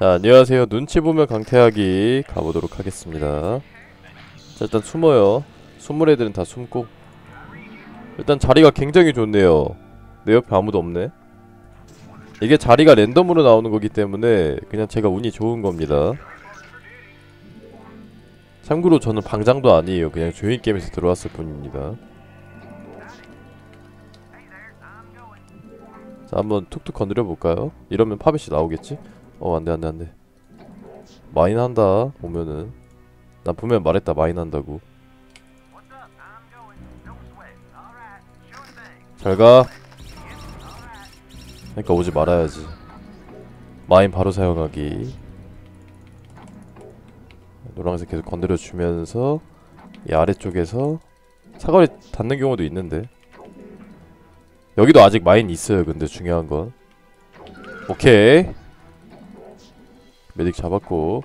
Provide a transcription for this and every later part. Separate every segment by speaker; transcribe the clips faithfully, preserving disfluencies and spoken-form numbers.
Speaker 1: 자, 안녕하세요. 눈치 보면 강퇴하기 가보도록 하겠습니다. 자, 일단 숨어요. 숨을 애들은 다 숨고. 일단 자리가 굉장히 좋네요. 내 옆에 아무도 없네. 이게 자리가 랜덤으로 나오는 거기 때문에 그냥 제가 운이 좋은 겁니다. 참고로 저는 방장도 아니에요. 그냥 조용히 게임에서 들어왔을 뿐입니다. 자, 한번 툭툭 건드려 볼까요? 이러면 파벳이 나오겠지? 어, 안돼 안돼 안돼. 마인 한다 보면은. 난 분명 말했다 마인 한다고. 잘가. 그러니까 오지 말아야지. 마인 바로 사용하기. 노란색 계속 건드려 주면서 이 아래쪽에서 사거리 닿는 경우도 있는데, 여기도 아직 마인 있어요. 근데 중요한 건 오케이 메딕 잡았고,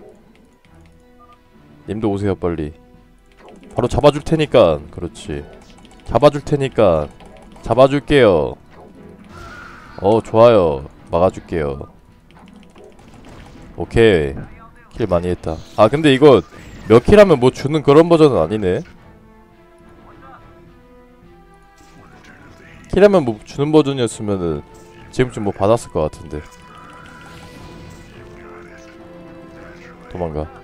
Speaker 1: 님도 오세요 빨리. 바로 잡아줄 테니까. 그렇지, 잡아줄 테니까 잡아줄게요. 어 좋아요. 막아줄게요. 오케이 킬 많이 했다. 아 근데 이거 몇 킬 하면 뭐 주는 그런 버전은 아니네. 킬하면 뭐 주는 버전이었으면은 지금쯤 뭐 받았을 것 같은데. 도망가.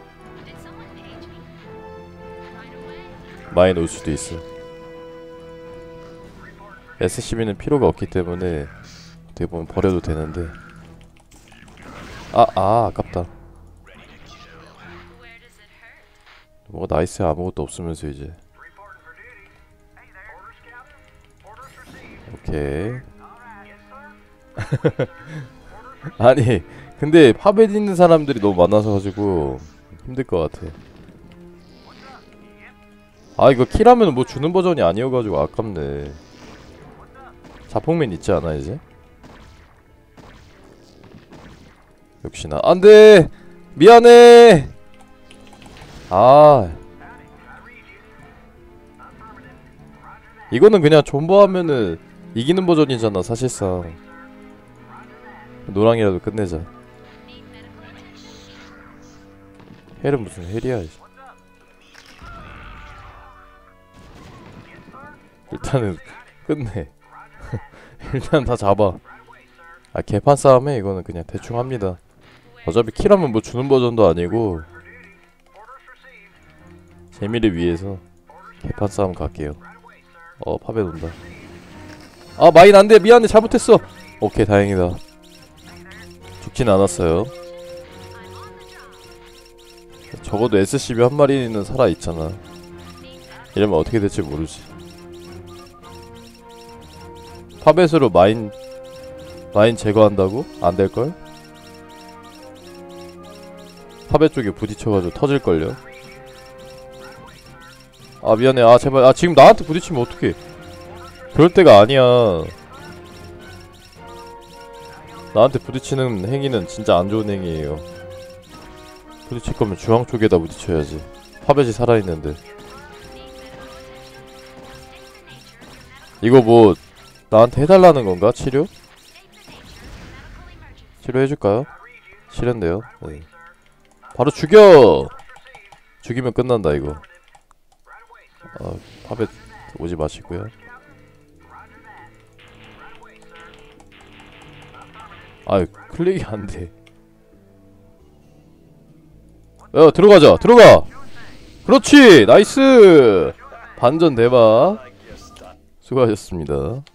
Speaker 1: 마인 올 수도 있어. 에스씨비는 필요가 없기 때문에 어떻게 보면 버려도 되는데. 아, 아, 아깝다. 뭐가 나이스. 아무것도 없으면서 이제. 오케이. 아니 근데 파벳 있는 사람들이 너무 많아서 가지고 힘들 것 같아. 아 이거 킬하면 뭐 주는 버전이 아니어가지고 아깝네. 자폭맨 있지 않아 이제? 역시나 안돼! 미안해! 아 이거는 그냥 존버하면은 이기는 버전이잖아 사실상. 노랑이라도 끝내자. 헬은 무슨 헬이야 이제. 일단은 끝내. 일단 다 잡아. 아 개판 싸움에 이거는 그냥 대충 합니다. 어차피 킬하면 뭐 주는 버전도 아니고 재미를 위해서 개판 싸움 갈게요. 어 파벳 온다. 아 마인 안돼. 미안해 잘못했어. 오케이 다행이다. 죽진 않았어요. 적어도 에스씨비 한 마리는 살아있잖아. 이러면 어떻게 될지 모르지. 파벳으로 마인 마인 제거한다고? 안될걸? 파벳 쪽에 부딪혀가지고 터질걸요? 아 미안해. 아 제발. 아 지금 나한테 부딪히면 어떡해. 그럴 때가 아니야. 나한테 부딪히는 행위는 진짜 안 좋은 행위예요. 부딪힐 거면 중앙 쪽에다 부딪혀야지. 파벳이 살아있는데. 이거 뭐 나한테 해달라는 건가? 치료? 치료해줄까요? 싫은데요? 네. 바로 죽여! 죽이면 끝난다 이거. 아 파벳 오지 마시고요. 아유 클릭이 안돼. 야 들어가자. 들어가. 그렇지 나이스. 반전 대박. 수고하셨습니다.